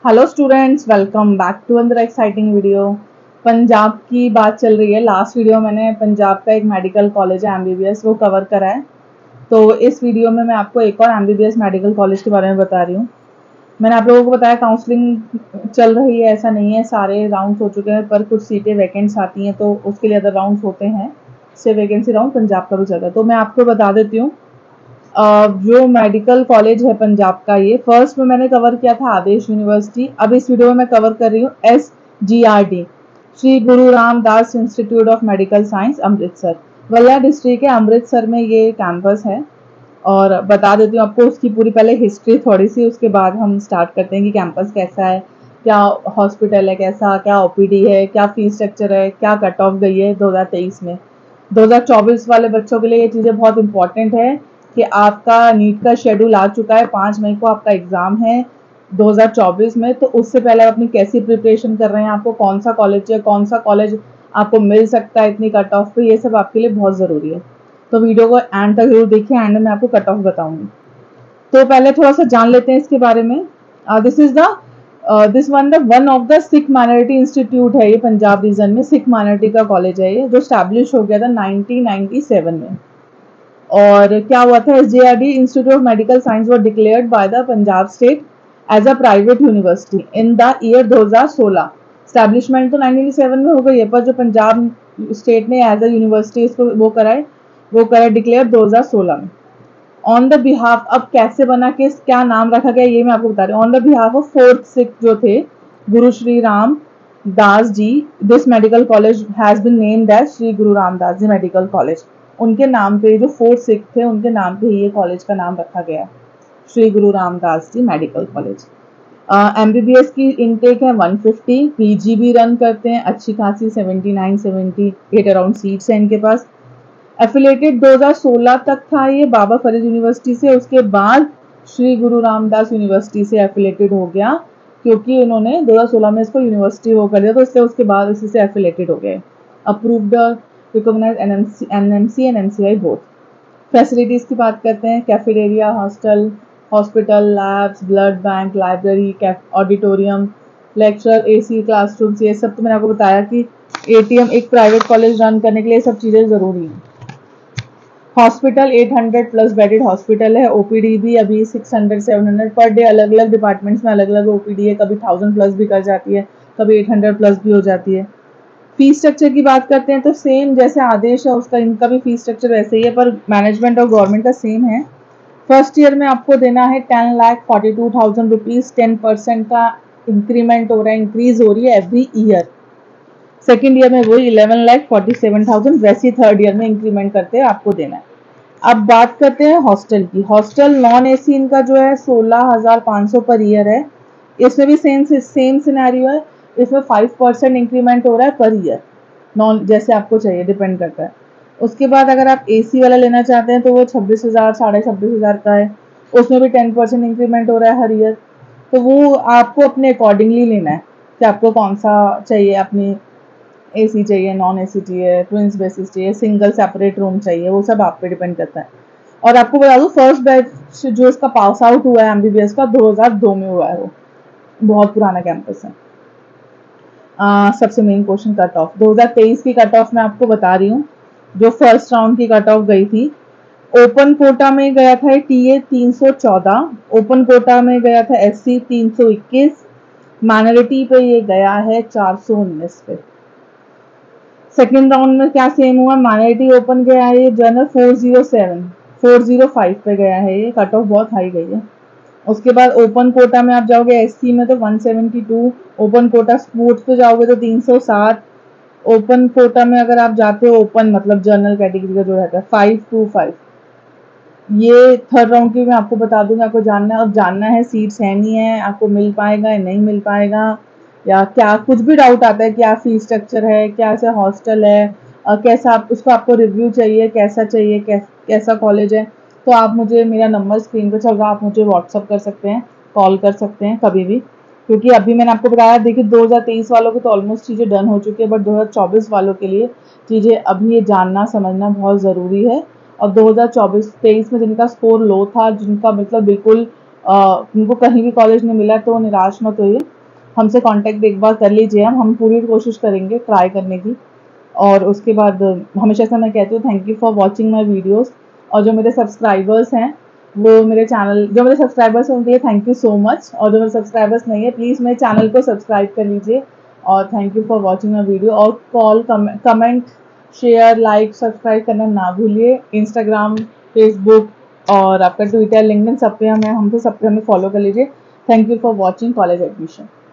Hello students, welcome back to another exciting video. Punjab की बात चल रही है। लास्ट वीडियो मैंने पंजाब का एक मेडिकल कॉलेज है एमबीबीएस, वो कवर करा है। तो इस वीडियो में मैं आपको एक और एमबीबीएस मेडिकल कॉलेज के बारे में बता रही हूँ। मैंने आप लोगों को बताया काउंसलिंग चल रही है, ऐसा नहीं है सारे राउंड्स हो चुके हैं, पर कुछ सीटें वैकेंट्स आती हैं तो उसके लिए अदर राउंड्स होते हैं। से वैकेंसी राउंड पंजाब का भी चल रहा है, तो मैं आपको बता देती हूँ। जो मेडिकल कॉलेज है पंजाब का, ये फर्स्ट में मैंने कवर किया था आदेश यूनिवर्सिटी। अब इस वीडियो में मैं कवर कर रही हूँ SGRD, Shri Guru Ramdas institute of medical science, Amritsar. वलिया डिस्ट्रिक्ट के अमृतसर में ये कैंपस है। और बता देती हूँ आपको उसकी पूरी पहले हिस्ट्री थोड़ी सी, उसके बाद हम स्टार्ट करते हैं कि कैंपस कैसा है, क्या हॉस्पिटल है, कैसा क्या ओपीडी है, क्या फीस स्ट्रक्चर है, क्या कट ऑफ गई है 2023 में। 2024 वाले बच्चों के लिए ये चीज़ें बहुत इंपॉर्टेंट है कि आपका नीट का शेड्यूल आ चुका है। 5 मई को आपका एग्जाम है 2024 में, तो उससे पहले आप अपनी कैसी प्रिपरेशन कर रहे हैं, आपको कौन सा कॉलेज चाहिए, कौन सा कॉलेज आपको मिल सकता है इतनी कट ऑफ पे, ये सब आपके लिए बहुत ज़रूरी है। तो वीडियो को एंड तक जरूर देखिए, एंड में आपको कट ऑफ बताऊंगी। तो पहले थोड़ा सा जान लेते हैं इसके बारे में। This one of the Sikh minority institute है। ये पंजाब रीजन में सिख माइनॉरिटी का कॉलेज है, ये जो स्टैब्लिश हो गया था 1997 में। और क्या हुआ था, SGRD institute of medical science was declared by the Punjab state as a private university in the year 2016। Establishment तो 1997 में हो गई है, पर जो पंजाब स्टेट ने एज अ यूनिवर्सिटी इसको वो करा डिक्लेयर 2016 में। ऑन द बिहाफ, अब कैसे बना, किस क्या नाम रखा गया ये मैं आपको बता रही हूँ। On the behalf of fourth Sikh जो थे Guru Shri Ram Das ji, this medical college has been named as Shri Guru Ramdas ji medical college. उनके नाम पे, जो फोर्थ सिख थे उनके नाम पे ही ये कॉलेज का नाम रखा गया, Shri Guru Ramdas ji medical college. MBBS की इनटेक है 150, पीजी भी रन करते हैं अच्छी खासी 79-78 अराउंड सीट्स हैं इनके पास। एफिलेटेड 2016 तक था ये बाबा फरीद यूनिवर्सिटी से, उसके बाद श्री गुरु रामदास यूनिवर्सिटी से एफिलेटेड हो गया, क्योंकि उन्होंने 2016 में इसको यूनिवर्सिटी वो कर दिया, तो इससे उसके बाद इसी से एफिलेटेड हो गए। Approved recognise NMC and NCI both. Facilities की बात करते हैं, cafeteria, hospital, labs, blood bank, library, auditorium, lecture, AC classrooms, ये सब तो मैंने आपको बताया कि एटीएम एक प्राइवेट कॉलेज रन करने के लिए सब चीज़ें ज़रूरी हैं। हॉस्पिटल 800 प्लस बेडेड हॉस्पिटल है। ओपीडी भी अभी 600-700 पर डे, अलग अलग डिपार्टमेंट्स में अलग अलग ओपीडी है, कभी 1000 प्लस भी कर जाती है, कभी 800 प्लस भी हो जाती है। फीस स्ट्रक्चर की बात करते हैं तो सेम जैसे आदेश है उसका, इनका भी फीस स्ट्रक्चर वैसे ही है, पर मैनेजमेंट और गवर्नमेंट का सेम है। फर्स्ट ईयर में आपको देना है 10,42,000 रुपीज़, 10% का इंक्रीमेंट हो रहा है, इंक्रीज हो रही है एवरी ईयर। सेकेंड ईयर में वही 11,47,000, वैसे थर्ड ईयर में इंक्रीमेंट करते हैं आपको देना है। अब बात करते हैं हॉस्टल की। हॉस्टल नॉन एसी इनका जो है 16,500 पर ईयर है। इसमें भी सेम सिनेरियो है, इसमें 5% इंक्रीमेंट हो रहा है पर ईयर, नॉन जैसे आपको चाहिए, डिपेंड करता है। उसके बाद अगर आप एसी वाला लेना चाहते हैं तो वो 26,000 26,500 का है, उसमें भी 10% इंक्रीमेंट हो रहा है हर ईयर। तो वो आपको अपने अकॉर्डिंगली लेना है कि आपको कौन सा चाहिए, अपनी एसी चाहिए, नॉन एसी चाहिए, ट्विंस बेसिस चाहिए, सिंगल सेपरेट रूम चाहिए, वो सब आप पे डिपेंड करता है। और आपको बता दूं, फर्स्ट बैच जो इसका पास आउट हुआ है एमबीबीएस का 2002 में हुआ है, वो बहुत पुराना कैंपस है। सबसे मेन क्वेश्चन कट ऑफ 2023 की कट ऑफ मैं आपको बता रही हूँ। जो फर्स्ट राउंड की कट ऑफ गई थी, ओपन कोटा में गया था टीए 314, ओपन कोटा में गया था एससी 321, माइनॉरिटी पे ये गया है 419 पे। सेकेंड राउंड में क्या सेम हुआ, माइनॉरिटी ओपन गया है ये जनरल 405 पे गया है, ये कट ऑफ बहुत हाई गई है। उसके बाद ओपन कोटा में आप जाओगे एससी में तो 172, ओपन कोटा स्पोर्ट्स पे जाओगे तो 307, ओपन कोटा में अगर आप जाते हो, ओपन मतलब जनरल कैटेगरी का जो रहता है 525। ये थर्ड राउंड की मैं आपको बता दूंगी, आपको जानना है, और जानना है सीट्स है नहीं है, आपको मिल पाएगा या नहीं मिल पाएगा, या क्या कुछ भी डाउट आता है, क्या फीस स्ट्रक्चर है, क्या ऐसा हॉस्टल है, कैसा आप उसको आपको रिव्यू चाहिए, कैसा चाहिए, कैसा कॉलेज है, तो आप मुझे, मेरा नंबर स्क्रीन पे चल रहा है, आप मुझे व्हाट्सअप कर सकते हैं, कॉल कर सकते हैं कभी भी। क्योंकि अभी मैंने आपको बताया, देखिए 2023 वालों की तो ऑलमोस्ट चीज़ें डन हो चुकी है, बट 2024 वालों के लिए चीज़ें अभी ये जानना समझना बहुत ज़रूरी है। और 2024-23 में जिनका स्कोर लो था, जिनका मतलब बिल्कुल उनको कहीं भी कॉलेज नहीं मिला, तो निराश मत होइए। हमसे कांटेक्ट एक बार कर लीजिए। हम पूरी कोशिश करेंगे ट्राई करने की। और उसके बाद हमेशा से मैं कहती हूँ thank you for watching my videos. और जो मेरे सब्सक्राइबर्स हैं वो मेरे चैनल, जो मेरे सब्सक्राइबर्स हैं उनके लिए थैंक यू सो मच। और जो मेरे सब्सक्राइबर्स नहीं है प्लीज़ मेरे चैनल को सब्सक्राइब कर लीजिए। और thank you for watching my video. और call, comment, share, like, subscribe करना ना भूलिए। इंस्टाग्राम, फेसबुक और आपका ट्विटर, लिंक्डइन सब पे हमें फॉलो कर लीजिए। Thank you for watching college admission.